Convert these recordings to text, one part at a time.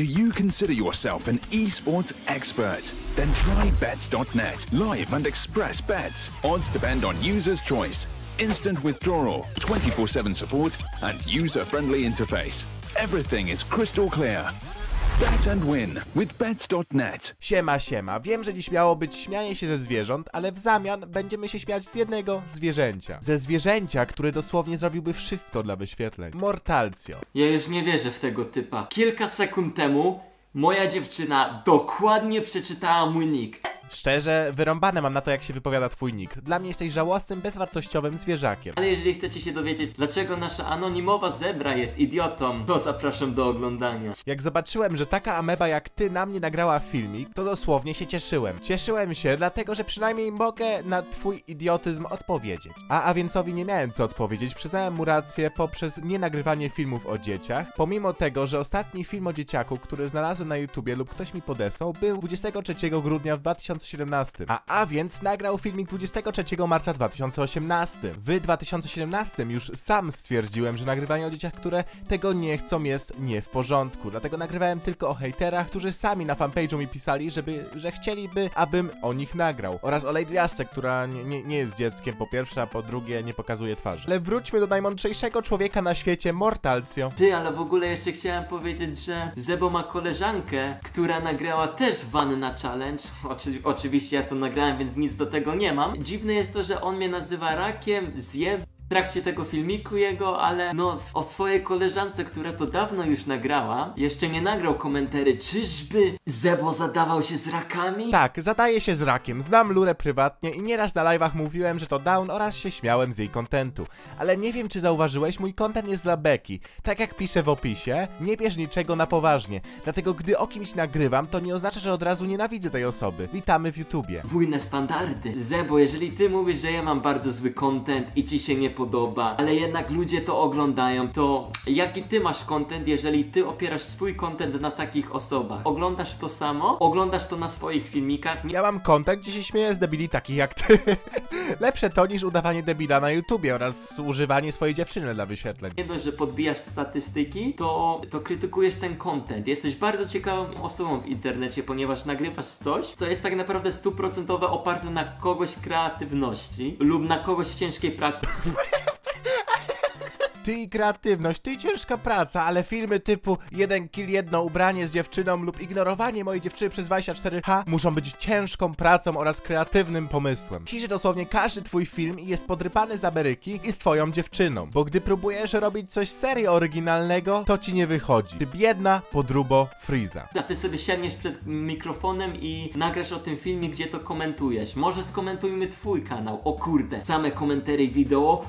Do you consider yourself an esports expert? Then try Bets.net. Live and express bets. Odds depend on user's choice. Instant withdrawal, 24/7 support, and user-friendly interface. Everything is crystal clear. Bet and win with Bets.net. Siema, siema. Wiem, że dziś miało być śmianie się ze zwierząt, ale w zamian będziemy się śmiać z jednego zwierzęcia. Ze zwierzęcia, który dosłownie zrobiłby wszystko dla wyświetleń. Mortalcio. Ja już nie wierzę w tego typa. Kilka sekund temu moja dziewczyna dokładnie przeczytała mój nick. Szczerze, wyrąbane mam na to, jak się wypowiada twój nick. Dla mnie jesteś żałosnym, bezwartościowym zwierzakiem. Ale jeżeli chcecie się dowiedzieć, dlaczego nasza anonimowa zebra jest idiotą, to zapraszam do oglądania. Jak zobaczyłem, że taka ameba jak ty na mnie nagrała filmik, to dosłownie się cieszyłem. Cieszyłem się, dlatego że przynajmniej mogę na twój idiotyzm odpowiedzieć. A Więcowi nie miałem co odpowiedzieć, przyznałem mu rację poprzez nienagrywanie filmów o dzieciach, pomimo tego, że ostatni film o dzieciaku, który znalazłem na YouTubie lub ktoś mi podesłał, był 23 grudnia w 2017. A więc nagrał filmik 23 marca 2018. W 2017 już sam stwierdziłem, że nagrywanie o dzieciach, które tego nie chcą, jest nie w porządku. Dlatego nagrywałem tylko o hejterach, którzy sami na fanpage'u mi pisali, że chcieliby, abym o nich nagrał. Oraz o Lady Jasce, która nie jest dzieckiem, po pierwsze, a po drugie nie pokazuje twarzy. Ale wróćmy do najmądrzejszego człowieka na świecie, Mortalcio. Ty, ale w ogóle jeszcze chciałem powiedzieć, że Zebo ma koleżankę, która nagrała też Wanna Challenge. Oczywiście ja to nagrałem, więc nic do tego nie mam. Dziwne jest to, że on mnie nazywa rakiem, w trakcie tego filmiku jego, ale no o swojej koleżance, która to dawno już nagrała, jeszcze nie nagrał komentarzy. Czyżby Zebo zadawał się z rakami? Tak, zadaje się z rakiem. Znam Lurę prywatnie i nieraz na live'ach mówiłem, że to down oraz się śmiałem z jej kontentu. Ale nie wiem, czy zauważyłeś, mój kontent jest dla beki. Tak jak piszę w opisie, nie bierz niczego na poważnie. Dlatego gdy o kimś nagrywam, to nie oznacza, że od razu nienawidzę tej osoby. Witamy w YouTubie. Podwójne standardy. Zebo, jeżeli ty mówisz, że ja mam bardzo zły content i ci się nie podoba, ale jednak ludzie to oglądają, to jaki ty masz content, jeżeli ty opierasz swój content na takich osobach? Oglądasz to samo? Oglądasz to na swoich filmikach? Ja mam content, gdzie się śmieję z debili takich jak ty. Lepsze to niż udawanie debila na YouTubie oraz używanie swojej dziewczyny dla wyświetleń. Nie dość, że podbijasz statystyki, to krytykujesz ten content. Jesteś bardzo ciekawą osobą w internecie, ponieważ nagrywasz coś, co jest tak naprawdę 100% oparte na kogoś kreatywności lub na kogoś ciężkiej pracy. Ty i kreatywność, ty i ciężka praca, ale filmy typu 1 kill, 1 ubranie z dziewczyną lub ignorowanie mojej dziewczyny przez 24H muszą być ciężką pracą oraz kreatywnym pomysłem. Hiży dosłownie każdy twój film jest podrypany z Ameryki i z twoją dziewczyną, bo gdy próbujesz robić coś serio oryginalnego, to ci nie wychodzi. Ty biedna podrubo Freeza. A ty sobie siadniesz przed mikrofonem i nagrasz o tym filmie, gdzie to komentujesz. Może skomentujmy twój kanał, o kurde. Same komentary wideo.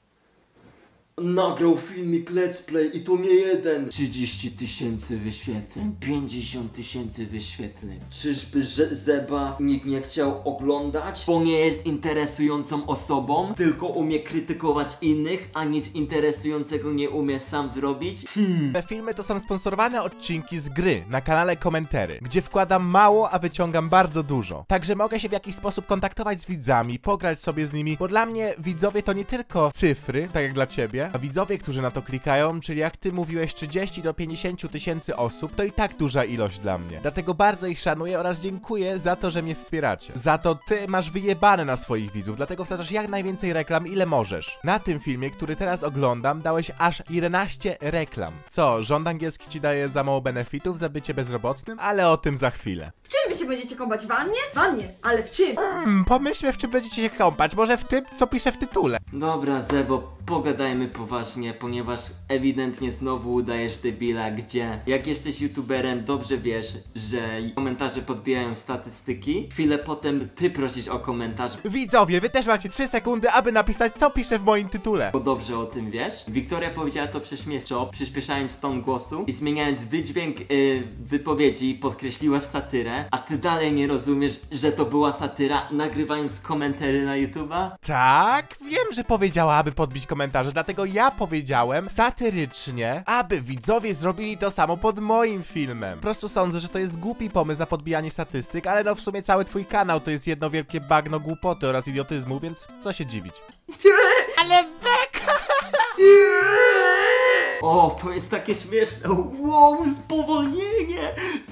Nagrał filmik let's play i to nie jeden. 30 000 wyświetleń, 50 000 wyświetleń. Czyżby Zeba nikt nie chciał oglądać? Bo nie jest interesującą osobą, tylko umie krytykować innych, a nic interesującego nie umie sam zrobić? Te filmy to są sponsorowane odcinki z gry na kanale Komentary, gdzie wkładam mało, a wyciągam bardzo dużo. Także mogę się w jakiś sposób kontaktować z widzami, pograć sobie z nimi, bo dla mnie widzowie to nie tylko cyfry, tak jak dla ciebie, a widzowie, którzy na to klikają, czyli jak ty mówiłeś 30 do 50 000 osób, to i tak duża ilość dla mnie. Dlatego bardzo ich szanuję oraz dziękuję za to, że mnie wspieracie. Za to ty masz wyjebane na swoich widzów, dlatego wsadzasz jak najwięcej reklam, ile możesz. Na tym filmie, który teraz oglądam, dałeś aż 11 reklam. Co, rząd angielski ci daje za mało benefitów za bycie bezrobotnym? Ale o tym za chwilę. W czym wy się będziecie kąpać? W wannie? W wannie, ale w czym? Pomyślmy, w czym będziecie się kąpać. Może w tym, co piszę w tytule. Dobra, Zebo, pogadajmy poważnie, ponieważ ewidentnie znowu udajesz debila, gdzie jak jesteś youtuberem, dobrze wiesz, że komentarze podbijają statystyki. Chwilę potem ty prosisz o komentarz, Widzowie, wy też macie 3 sekundy, aby napisać, co piszę w moim tytule. bo dobrze o tym wiesz. Wiktoria powiedziała to prześmiewczo, przyspieszając ton głosu i zmieniając wydźwięk wypowiedzi, podkreśliła satyrę, a ty dalej nie rozumiesz, że to była satyra, nagrywając komentary na YouTube'a? Tak, wiem, że powiedziała, aby podbić komentarze, dlatego ja powiedziałem satyrycznie, aby widzowie zrobili to samo pod moim filmem. Po prostu sądzę, że to jest głupi pomysł na podbijanie statystyk, ale no w sumie cały twój kanał to jest jedno wielkie bagno głupoty oraz idiotyzmu, więc co się dziwić. Ale beka! O, to jest takie śmieszne. Wow, spowolnienie!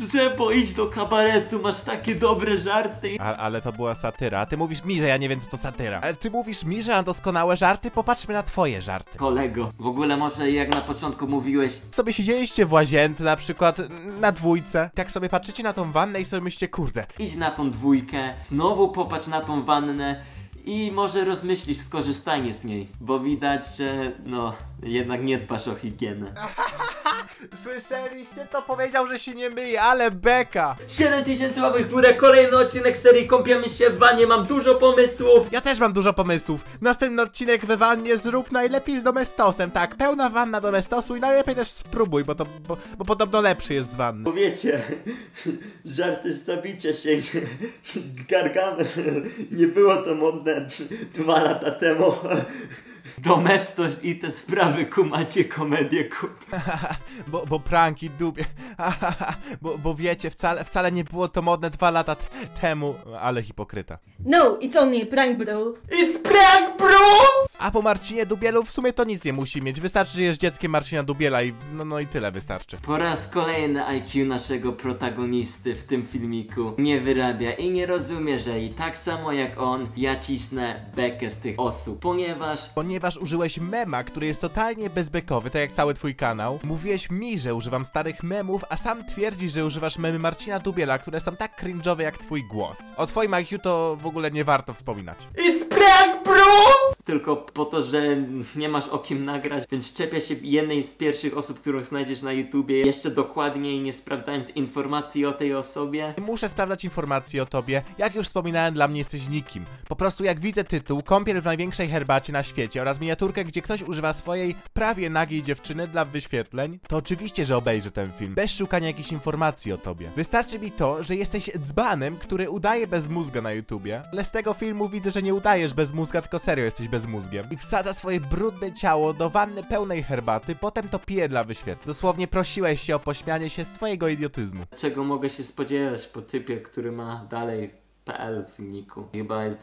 Zebo, idź do kabaretu, masz takie dobre żarty. Ale to była satyra. A ty mówisz mi, że ja nie wiem, co to satyra. Ale ty mówisz mi, że mam doskonałe żarty? Popatrzmy na twoje żarty. Kolego, w ogóle może jak na początku mówiłeś, Sobie siedzieliście w łazience na przykład, na dwójce. Tak sobie patrzycie na tą wannę i sobie myślicie, kurde, idź na tą dwójkę, znowu popatrz na tą wannę i może rozmyślisz skorzystanie z niej, bo widać, że no, jednak nie dbasz o higienę. Słyszeliście? To powiedział, że się nie myje, ale beka! 7000 łapek w górę, kolejny odcinek serii Kąpiemy się w wannie, mam dużo pomysłów. Ja też mam dużo pomysłów. Następny odcinek we wannie zrób najlepiej z domestosem, tak? Pełna wanna domestosu i najlepiej też spróbuj, bo podobno lepszy jest z wanny. Bo wiecie, żarty z zabicia się Gargamel, nie było to modne 2 lata temu. Domestos i te sprawy kumacie komedię bo pranki dubie. bo wiecie, wcale nie było to modne 2 lata temu, ale hipokryta. No, it's only a prank, bro. It's prank, bro! A po Marcinie Dubielu w sumie to nic nie musi mieć. Wystarczy, że jest dzieckiem Marcina Dubiela i no i tyle wystarczy. Po raz kolejny IQ naszego protagonisty w tym filmiku nie wyrabia i nie rozumie, że i tak samo jak on, ja cisnę bekę z tych osób, Ponieważ użyłeś mema, który jest totalnie bezbekowy, tak jak cały twój kanał. Mówiłeś mi, że używam starych memów, a sam twierdzisz, że używasz memy Marcina Dubiela, które są tak cringe'owe jak twój głos. O twoim IQ to w ogóle nie warto wspominać. It's prank, bro! Tylko po to, że nie masz o kim nagrać, więc czepia się jednej z pierwszych osób, którą znajdziesz na YouTubie, jeszcze dokładniej nie sprawdzając informacji o tej osobie. Muszę sprawdzać informacje o tobie. Jak już wspominałem, dla mnie jesteś nikim. Po prostu jak widzę tytuł Kąpiel w największej herbacie na świecie oraz miniaturkę, gdzie ktoś używa swojej prawie nagiej dziewczyny dla wyświetleń, to oczywiście, że obejrzę ten film, bez szukania jakichś informacji o tobie. Wystarczy mi to, że jesteś dzbanem, który udaje bez mózga na YouTubie, ale z tego filmu widzę, że nie udajesz bez mózga, tylko serio jesteś bez mózgiem. I wsadza swoje brudne ciało do wanny pełnej herbaty, potem to pije dla wyświetleń. Dosłownie prosiłeś się o pośmianie się z twojego idiotyzmu. Czego mogę się spodziewać po typie, który ma dalej PL w niku? Chyba jest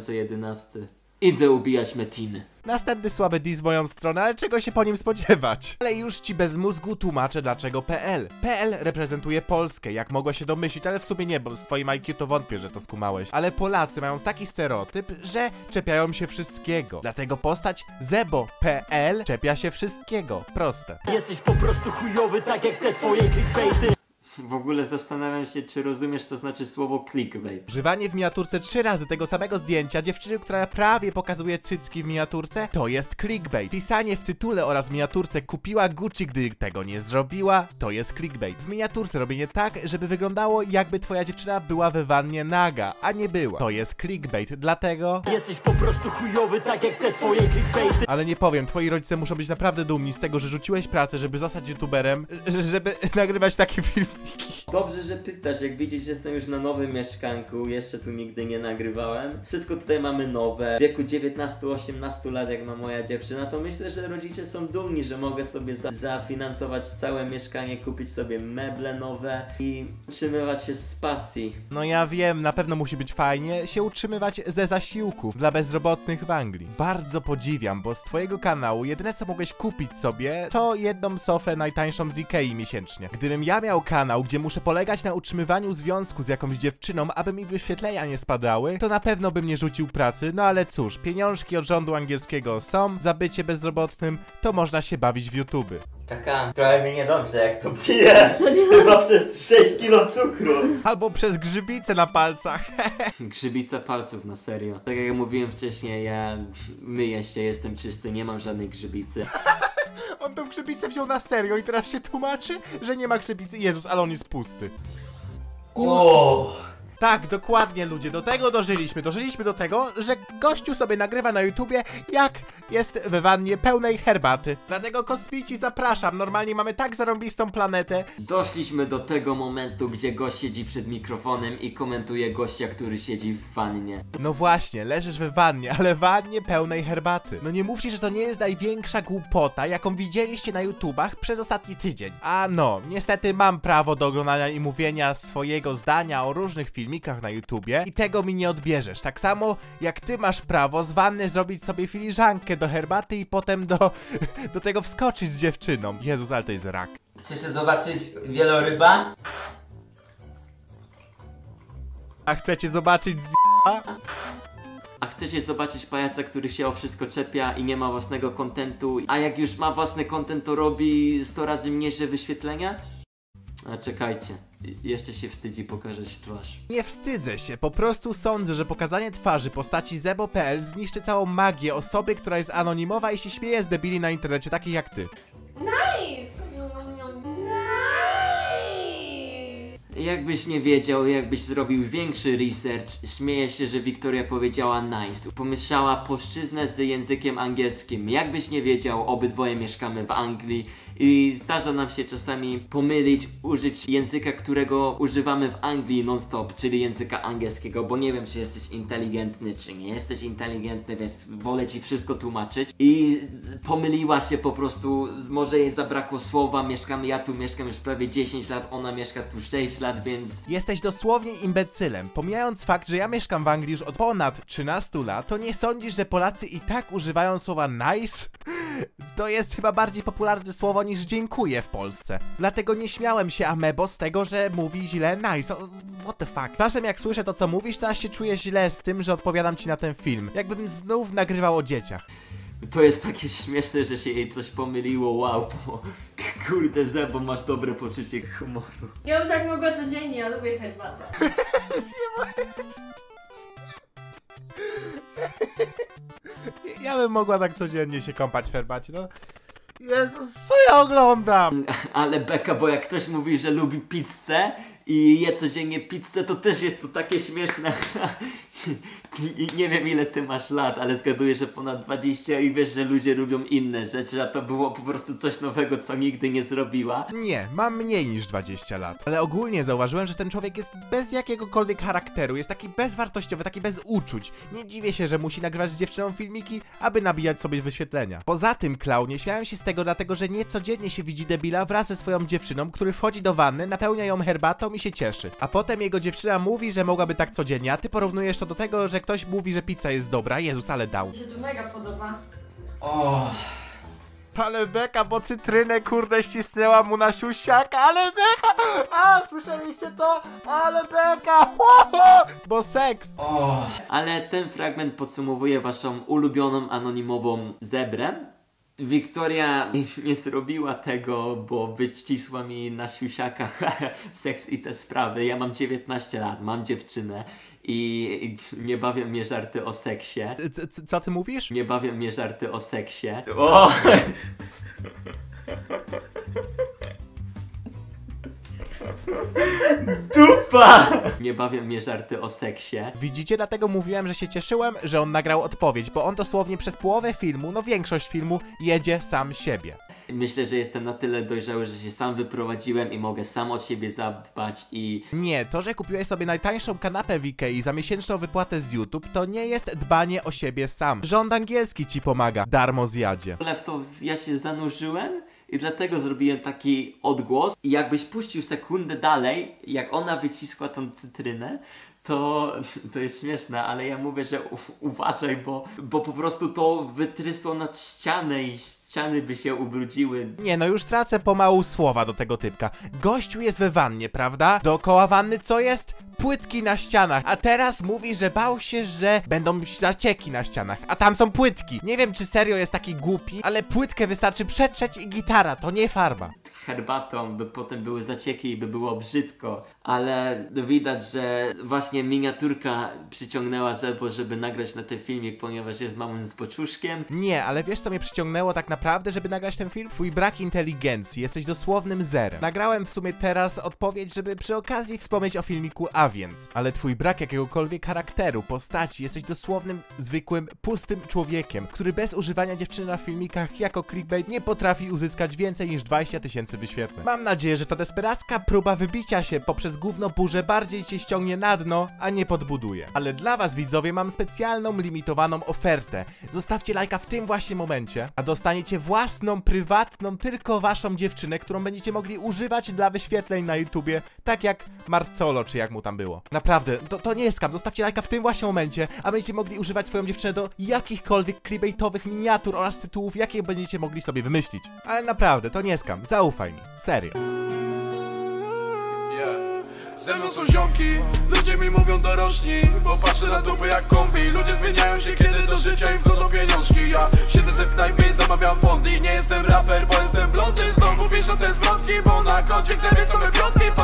2011. Idę ubijać Metiny. Następny słaby diss w moją stronę, ale czego się po nim spodziewać? Ale już ci bez mózgu tłumaczę dlaczego PL. PL reprezentuje Polskę, jak mogła się domyślić, ale w sumie nie, bo z twoim IQ to wątpię, że to skumałeś. Ale Polacy mają taki stereotyp, że czepiają się wszystkiego. Dlatego postać Zebo PL czepia się wszystkiego. Proste. Jesteś po prostu chujowy, tak jak te twoje clickbaity. W ogóle zastanawiam się, czy rozumiesz, co znaczy słowo clickbait. Używanie w miniaturce 3 razy tego samego zdjęcia dziewczyny, która prawie pokazuje cycki w miniaturce, to jest clickbait. Pisanie w tytule oraz miniaturce kupiła Gucci, gdy tego nie zrobiła, to jest clickbait. W miniaturce robienie tak, żeby wyglądało, jakby twoja dziewczyna była we wannie naga, a nie była. To jest clickbait, dlatego... Jesteś po prostu chujowy, tak jak te twoje clickbaity. Ale nie powiem, twoi rodzice muszą być naprawdę dumni z tego, że rzuciłeś pracę, żeby zostać youtuberem, żeby nagrywać takie filmiki. Dobrze, że pytasz, jak widzisz, jestem już na nowym mieszkanku, jeszcze tu nigdy nie nagrywałem. Wszystko tutaj mamy nowe. W wieku 19-18 lat, jak ma moja dziewczyna, to myślę, że rodzice są dumni, że mogę sobie zafinansować całe mieszkanie, kupić sobie meble nowe i utrzymywać się z pasji. No ja wiem, na pewno musi być fajnie się utrzymywać ze zasiłków dla bezrobotnych w Anglii. Bardzo podziwiam, bo z twojego kanału jedyne co mogłeś kupić sobie to jedną sofę najtańszą z Ikei miesięcznie. Gdybym ja miał kanał, gdzie muszę polegać na utrzymywaniu związku z jakąś dziewczyną, aby mi wyświetlenia nie spadały, to na pewno bym nie rzucił pracy, no ale cóż, pieniążki od rządu angielskiego są, za bycie bezrobotnym to można się bawić w YouTube. Taka trochę mi niedobrze, jak to piję. Chyba przez 6 kilo cukru. Albo przez grzybice na palcach. Grzybica palców, na serio. Tak jak mówiłem wcześniej, ja myję się, jestem czysty, nie mam żadnej grzybicy. On tą grzybicę wziął na serio i teraz się tłumaczy, że nie ma grzybicy. Jezus, ale on jest pusty. Tak, dokładnie ludzie, do tego dożyliśmy. Dożyliśmy do tego, że gościu sobie nagrywa na YouTubie, jak jest we wannie pełnej herbaty. Dlatego kosmici zapraszam, normalnie mamy tak zarąbistą planetę. Doszliśmy do tego momentu, gdzie gość siedzi przed mikrofonem i komentuje gościa, który siedzi w wannie. No właśnie, leżysz we wannie, ale wannie pełnej herbaty. No nie mówcie, że to nie jest największa głupota, jaką widzieliście na YouTubach przez ostatni tydzień. A no, niestety mam prawo do oglądania i mówienia swojego zdania o różnych filmikach na YouTubie i tego mi nie odbierzesz. Tak samo jak ty masz prawo z wanny zrobić sobie filiżankę do herbaty i potem do tego wskoczyć z dziewczyną. Jezus, ale to jest rak. Chcecie zobaczyć wieloryba? A chcecie zobaczyć A chcecie zobaczyć pajaca, który się o wszystko czepia i nie ma własnego kontentu, a jak już ma własny content, to robi 100 razy mniejsze wyświetlenia? A czekajcie, jeszcze się wstydzi pokazać twarz. Nie wstydzę się, po prostu sądzę, że pokazanie twarzy postaci Zebo.pl zniszczy całą magię osoby, która jest anonimowa i się śmieje z debili na internecie takich jak ty. Nice! Jakbyś nie wiedział, jakbyś zrobił większy research, śmieję się, że Wiktoria powiedziała nice. Pomieszała polszczyznę z językiem angielskim. Jakbyś nie wiedział, obydwoje mieszkamy w Anglii i zdarza nam się czasami pomylić, użyć języka, którego używamy w Anglii non-stop, czyli języka angielskiego, bo nie wiem, czy jesteś inteligentny, czy nie jesteś inteligentny, więc wolę ci wszystko tłumaczyć. I pomyliła się po prostu, może jej zabrakło słowa, ja tu mieszkam już prawie 10 lat, ona mieszka tu 6 lat, więc... Jesteś dosłownie imbecylem. Pomijając fakt, że ja mieszkam w Anglii już od ponad 13 lat, to nie sądzisz, że Polacy i tak używają słowa nice? To jest chyba bardziej popularne słowo niż dziękuję w Polsce. Dlatego nie śmiałem się Amebo z tego, że mówi źle nice. What the fuck? Czasem jak słyszę to, co mówisz, to aż się czuję źle z tym, że odpowiadam ci na ten film. Jakbym znów nagrywał o dzieciach. To jest takie śmieszne, że się jej coś pomyliło, wow, bo kurde Zebo, masz dobre poczucie humoru. Ja bym tak mogła codziennie, ja lubię herbatę. Ja bym mogła tak codziennie się kąpać w herbacie, no. Jezus, co ja oglądam? Ale beka, bo jak ktoś mówi, że lubi pizzę i je codziennie pizzę, to też jest to takie śmieszne. I nie wiem ile ty masz lat, ale zgaduję, że ponad 20 i wiesz, że ludzie lubią inne rzeczy, a to było po prostu coś nowego, co nigdy nie zrobiła. Nie, mam mniej niż 20 lat. Ale ogólnie zauważyłem, że ten człowiek jest bez jakiegokolwiek charakteru, jest taki bezwartościowy, taki bez uczuć. Nie dziwię się, że musi nagrywać z dziewczyną filmiki, aby nabijać sobie wyświetlenia. Poza tym, klaunie, śmiałem się z tego dlatego, że niecodziennie się widzi debila wraz ze swoją dziewczyną, który wchodzi do wanny, napełnia ją herbatą i się cieszy. A potem jego dziewczyna mówi, że mogłaby tak codziennie, a ty porównujesz to do tego, że ktoś mówi, że pizza jest dobra. Jezus, ale dał. Mi się to mega podoba. O, Ale beka, bo cytrynę kurde ścisnęła mu na siusiaka, ale beka! A, słyszeliście to? Ale beka! Bo seks! ale ten fragment podsumowuje waszą ulubioną anonimową zebrę. Wiktoria nie zrobiła tego, bo wyścisła mi na siusiaka seks i te sprawy. Ja mam 19 lat, mam dziewczynę i nie bawią mnie żarty o seksie. Co ty mówisz? Nie bawią mnie żarty o seksie. O! Dupa! Nie bawią mnie żarty o seksie. Widzicie? Dlatego mówiłem, że się cieszyłem, że on nagrał odpowiedź, bo on dosłownie przez połowę filmu, no większość filmu, jedzie sam siebie. Myślę, że jestem na tyle dojrzały, że się sam wyprowadziłem i mogę sam o siebie zadbać i... Nie, to, że kupiłeś sobie najtańszą kanapę w Ikei za miesięczną wypłatę z YouTube, to nie jest dbanie o siebie sam. Rząd angielski ci pomaga, darmo zjadzie. Ale w to ja się zanurzyłem i dlatego zrobiłem taki odgłos. I jakbyś puścił sekundę dalej, jak ona wyciskła tą cytrynę, to jest śmieszne, ale ja mówię, że uważaj, bo po prostu to wytrysło nad ścianę i ściany by się ubrudziły. Nie, no już tracę pomału słowa do tego typka. Gościu jest we wannie, prawda? Dookoła wanny co jest? Płytki na ścianach, a teraz mówi, że bał się, że będą zacieki na ścianach, a tam są płytki. Nie wiem, czy serio jest taki głupi, ale płytkę wystarczy przetrzeć i gitara, to nie farba. Herbatą, by potem były zacieki i by było brzydko, ale widać, że właśnie miniaturka przyciągnęła Zebo, żeby nagrać na ten filmik, ponieważ jest małym zboczuszkiem. Nie, ale wiesz co mnie przyciągnęło tak naprawdę, żeby nagrać ten film? Twój brak inteligencji, jesteś dosłownym zerem. Nagrałem w sumie teraz odpowiedź, żeby przy okazji wspomnieć o filmiku A więc, ale twój brak jakiegokolwiek charakteru, postaci, jesteś dosłownym, zwykłym, pustym człowiekiem, który bez używania dziewczyny na filmikach jako clickbait nie potrafi uzyskać więcej niż 20 000 wyświetleń. Mam nadzieję, że ta desperacka próba wybicia się poprzez gówno burzę bardziej cię ściągnie na dno, a nie podbuduje. Ale dla was widzowie mam specjalną, limitowaną ofertę. Zostawcie lajka w tym właśnie momencie, a dostaniecie własną, prywatną, tylko waszą dziewczynę, którą będziecie mogli używać dla wyświetleń na YouTubie, tak jak Marcolo, czy jak mu tam było. Naprawdę, to nie jest skam, zostawcie lajka w tym właśnie momencie, a będziecie mogli używać swoją dziewczynę do jakichkolwiek clickbaitowych miniatur oraz tytułów, jakie będziecie mogli sobie wymyślić. Ale naprawdę, to nie jest skam, zaufaj mi, serio. Ze mną są ziomki, ludzie mi mówią dorośli, bo patrzę na dupy jak kombi. Ludzie zmieniają się kiedy do życia im wchodzą pieniążki. Ja siedzę se w knajpie i zamawiam fondy. Nie jestem raper, bo jestem blondy. Znowu piszę te zwrotki, bo na koncie chcę mieć same piątki.